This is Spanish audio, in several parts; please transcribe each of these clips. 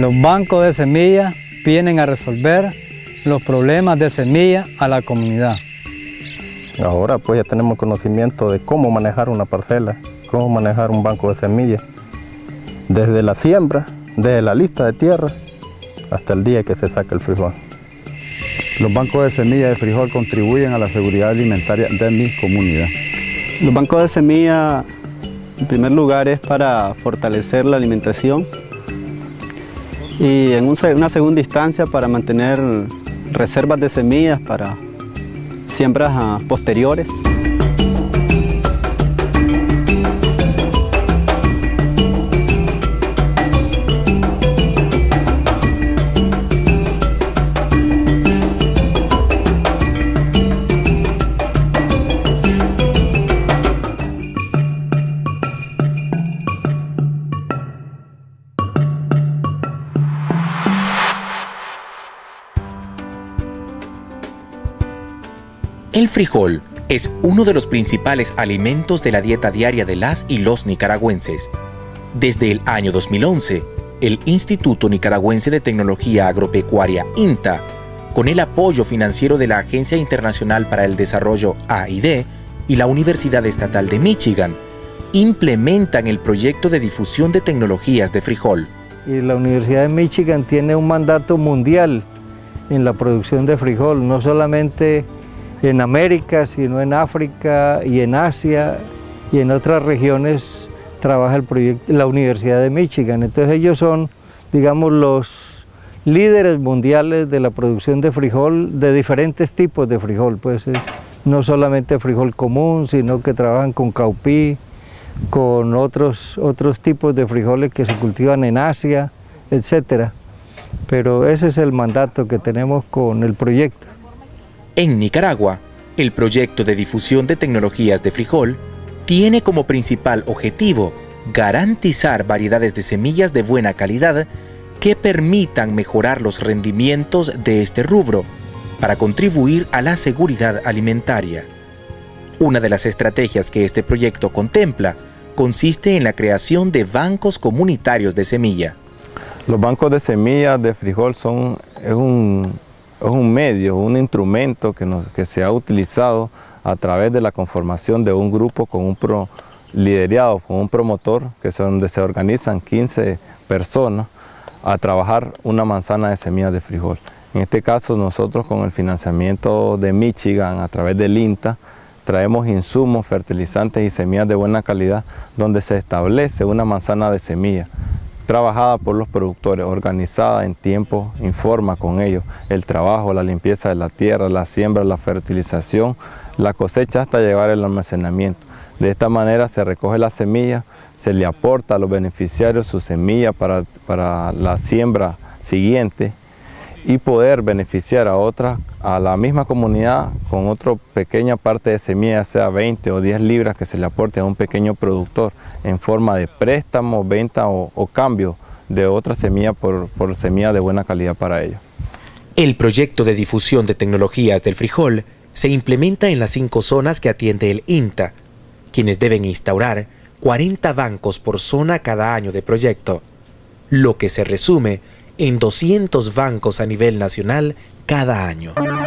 Los bancos de semillas vienen a resolver los problemas de semilla a la comunidad. Ahora pues ya tenemos conocimiento de cómo manejar una parcela, cómo manejar un banco de semillas, desde la siembra, desde la lista de tierra, hasta el día que se saca el frijol. Los bancos de semillas de frijol contribuyen a la seguridad alimentaria de mi comunidad. Los bancos de semilla, en primer lugar, es para fortalecer la alimentación y en una segunda instancia para mantener reservas de semillas para siembras posteriores. El frijol es uno de los principales alimentos de la dieta diaria de las y los nicaragüenses. Desde el año 2011, el Instituto Nicaragüense de Tecnología Agropecuaria, INTA, con el apoyo financiero de la Agencia Internacional para el Desarrollo AID y la Universidad Estatal de Michigan, implementan el proyecto de difusión de tecnologías de frijol. Y la Universidad de Michigan tiene un mandato mundial en la producción de frijol, no solamente en América, sino en África y en Asia y en otras regiones trabaja el proyecto, la Universidad de Michigan. Entonces ellos son, digamos, los líderes mundiales de la producción de frijol, de diferentes tipos de frijol, pues no solamente frijol común, sino que trabajan con caupí, con otros tipos de frijoles que se cultivan en Asia, etcétera. Pero ese es el mandato que tenemos con el proyecto. En Nicaragua, el proyecto de difusión de tecnologías de frijol tiene como principal objetivo garantizar variedades de semillas de buena calidad que permitan mejorar los rendimientos de este rubro para contribuir a la seguridad alimentaria. Una de las estrategias que este proyecto contempla consiste en la creación de bancos comunitarios de semilla. Los bancos de semillas de frijol es un medio, un instrumento que se ha utilizado a través de la conformación de un grupo liderado con un promotor, donde se organizan 15 personas a trabajar una manzana de semillas de frijol. En este caso nosotros con el financiamiento de Michigan a través del INTA traemos insumos, fertilizantes y semillas de buena calidad donde se establece una manzana de semilla trabajada por los productores, organizada en tiempo, informa con ellos el trabajo, la limpieza de la tierra, la siembra, la fertilización, la cosecha hasta llevar el almacenamiento. De esta manera se recoge la semilla, se le aporta a los beneficiarios su semilla para la siembra siguiente y poder beneficiar a la misma comunidad con otra pequeña parte de semilla, sea 20 o 10 libras que se le aporte a un pequeño productor en forma de préstamo, venta o cambio de otra semilla por semilla de buena calidad para ellos. El proyecto de difusión de tecnologías del frijol se implementa en las 5 zonas que atiende el INTA, quienes deben instaurar 40 bancos por zona cada año de proyecto, lo que se resume en 200 bancos a nivel nacional cada año.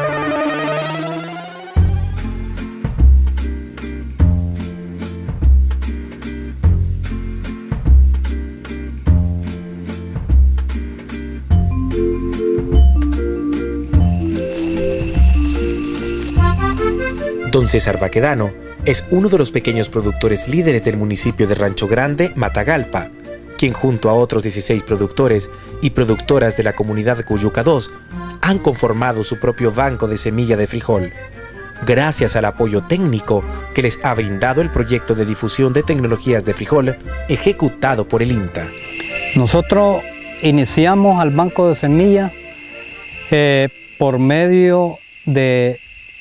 Don César Baquedano es uno de los pequeños productores líderes del municipio de Rancho Grande, Matagalpa, quien junto a otros 16 productores y productoras de la comunidad Cuyuca 2 han conformado su propio banco de semilla de frijol, gracias al apoyo técnico que les ha brindado el proyecto de difusión de tecnologías de frijol ejecutado por el INTA. Nosotros iniciamos al banco de semillas por medio del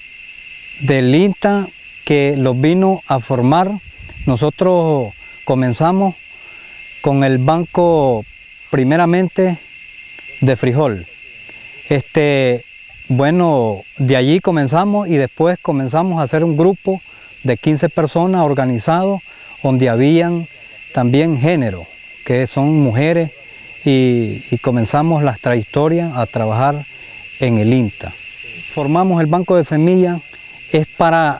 INTA que los vino a formar. Nosotros comenzamos con el banco primeramente de frijol. Bueno, de allí comenzamos y después comenzamos a hacer un grupo de 15 personas organizados donde habían también género, que son mujeres y comenzamos la trayectoria a trabajar en el INTA. Formamos el banco de semillas es para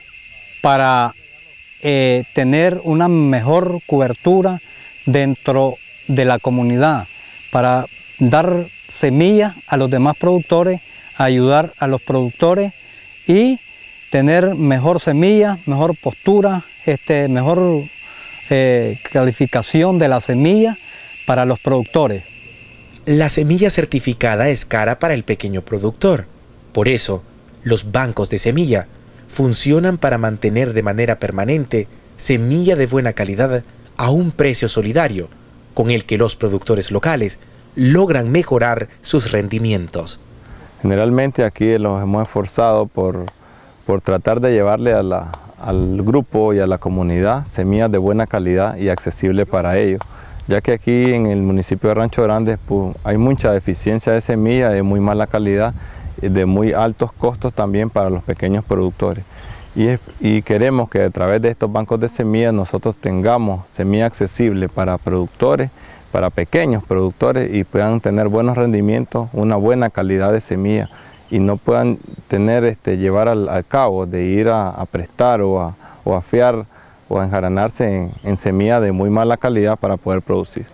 tener una mejor cobertura dentro de la comunidad, para dar semillas a los demás productores, ayudar a los productores y tener mejor semilla, mejor postura, mejor calificación de la semilla para los productores. La semilla certificada es cara para el pequeño productor. Por eso, los bancos de semilla funcionan para mantener de manera permanente semilla de buena calidad a un precio solidario, con el que los productores locales logran mejorar sus rendimientos. Generalmente aquí los hemos esforzado por tratar de llevarle al grupo y a la comunidad semillas de buena calidad y accesible para ellos, ya que aquí en el municipio de Rancho Grande hay mucha deficiencia de semilla de muy mala calidad, de muy altos costos también para los pequeños productores. Y queremos que a través de estos bancos de semillas nosotros tengamos semilla accesible para productores, para pequeños productores, y puedan tener buenos rendimientos, una buena calidad de semilla, y no puedan tener, llevar al cabo de ir a prestar o a fiar o a enjaranarse en semilla de muy mala calidad para poder producir.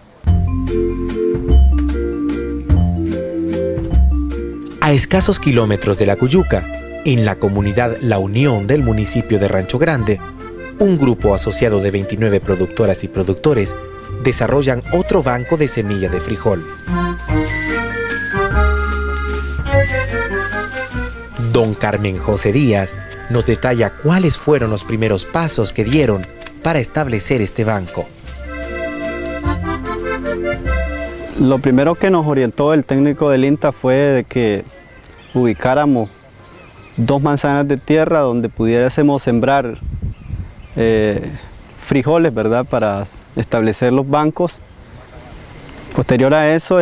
A escasos kilómetros de La Cuyuca, en la comunidad La Unión del municipio de Rancho Grande, un grupo asociado de 29 productoras y productores desarrollan otro banco de semilla de frijol. Don Carmen José Díaz nos detalla cuáles fueron los primeros pasos que dieron para establecer este banco. Lo primero que nos orientó el técnico del INTA fue de que ubicáramos 2 manzanas de tierra donde pudiésemos sembrar frijoles, ¿verdad?, para establecer los bancos. Posterior a eso,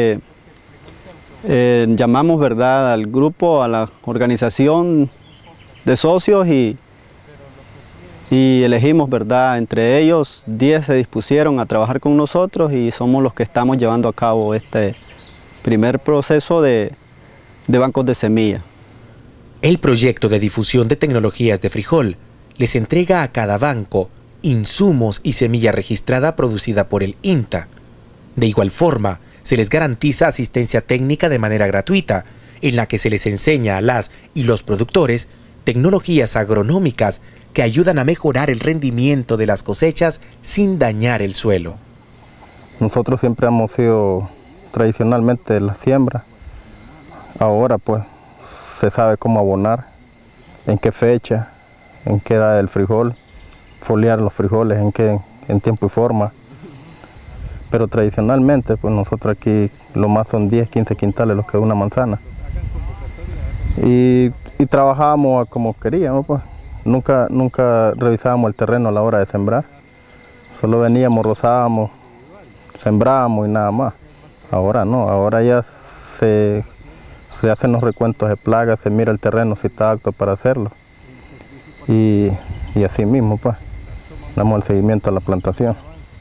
llamamos, ¿verdad?, al grupo, a la organización de socios y elegimos, ¿verdad?, entre ellos 10 se dispusieron a trabajar con nosotros y somos los que estamos llevando a cabo este primer proceso de bancos de semilla. El proyecto de difusión de tecnologías de frijol les entrega a cada banco insumos y semilla registrada producida por el INTA. De igual forma, se les garantiza asistencia técnica de manera gratuita, en la que se les enseña a las y los productores tecnologías agronómicas que ayudan a mejorar el rendimiento de las cosechas sin dañar el suelo. Nosotros siempre hemos sido tradicionalmente la siembra. Ahora pues se sabe cómo abonar, en qué fecha, en qué edad del frijol, foliar los frijoles, en tiempo y forma. Pero tradicionalmente pues nosotros aquí lo más son 10, 15 quintales lo que es una manzana. Y trabajábamos como queríamos, pues. Nunca revisábamos el terreno a la hora de sembrar. Solo veníamos, rozábamos, sembrábamos y nada más. Ahora no, ahora ya se hacen los recuentos de plagas, se mira el terreno si está apto para hacerlo. Y así mismo, pues, damos el seguimiento a la plantación.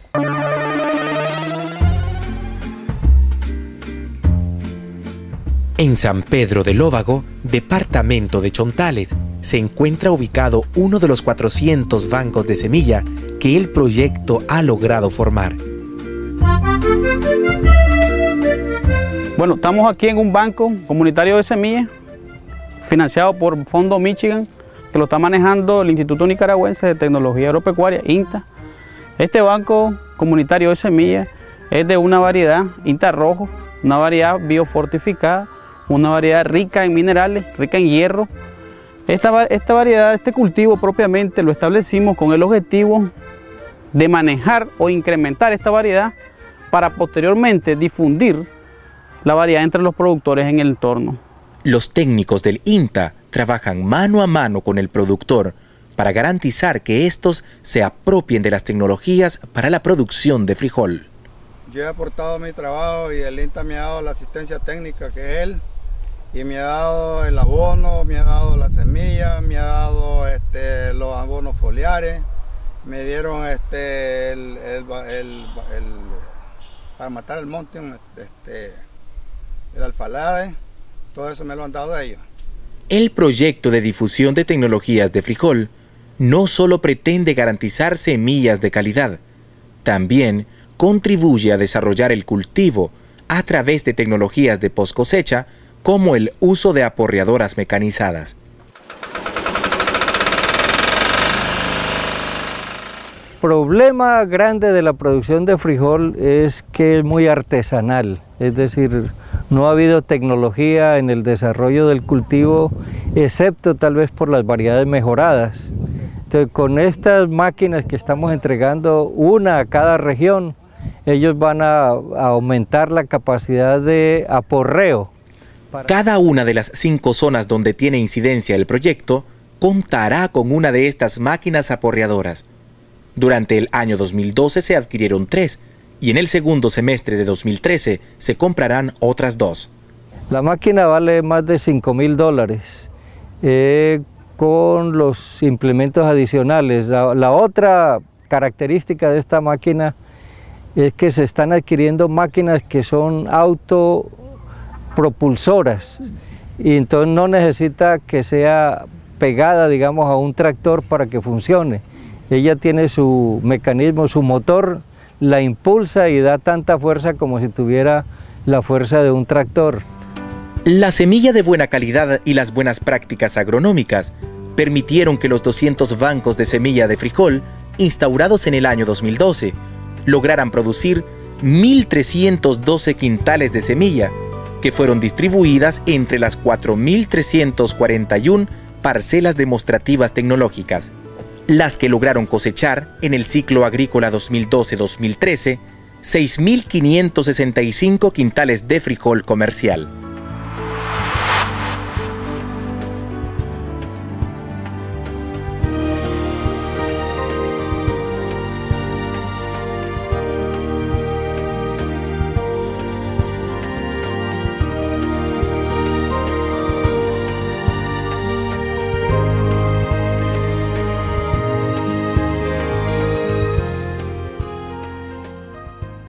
En San Pedro de Lóvago, departamento de Chontales, se encuentra ubicado uno de los 400 bancos de semilla que el proyecto ha logrado formar. Bueno, estamos aquí en un banco comunitario de semillas, financiado por Fondo Michigan, que lo está manejando el Instituto Nicaragüense de Tecnología Agropecuaria, INTA. Este banco comunitario de semillas es de una variedad INTA rojo, una variedad biofortificada, una variedad rica en minerales, rica en hierro. Esta variedad, este cultivo propiamente lo establecimos con el objetivo de manejar o incrementar esta variedad para posteriormente difundir la variedad entre los productores en el entorno. Los técnicos del INTA trabajan mano a mano con el productor para garantizar que estos se apropien de las tecnologías para la producción de frijol. Yo he aportado mi trabajo y el INTA me ha dado la asistencia técnica que es él, y me ha dado el abono, me ha dado la semilla, me ha dado los abonos foliares, me dieron para matar el monte, el alfalade, todo eso me lo han dado ellos. El proyecto de difusión de tecnologías de frijol no solo pretende garantizar semillas de calidad, también contribuye a desarrollar el cultivo a través de tecnologías de post cosecha como el uso de aporreadoras mecanizadas. El problema grande de la producción de frijol es que es muy artesanal, es decir, no ha habido tecnología en el desarrollo del cultivo, excepto tal vez por las variedades mejoradas. Entonces, con estas máquinas que estamos entregando, una a cada región, ellos van a aumentar la capacidad de aporreo. Cada una de las 5 zonas donde tiene incidencia el proyecto contará con una de estas máquinas aporreadoras. Durante el año 2012 se adquirieron 3 y en el segundo semestre de 2013 se comprarán otras 2. La máquina vale más de $5.000 con los implementos adicionales. La otra característica de esta máquina es que se están adquiriendo máquinas que son autopropulsoras y entonces no necesita que sea pegada, digamos, a un tractor para que funcione. Ella tiene su mecanismo, su motor, la impulsa y da tanta fuerza como si tuviera la fuerza de un tractor. La semilla de buena calidad y las buenas prácticas agronómicas permitieron que los 200 bancos de semilla de frijol, instaurados en el año 2012, lograran producir 1.312 quintales de semilla, que fueron distribuidas entre las 4.341 parcelas demostrativas tecnológicas, las que lograron cosechar en el ciclo agrícola 2012-2013 6.565 quintales de frijol comercial.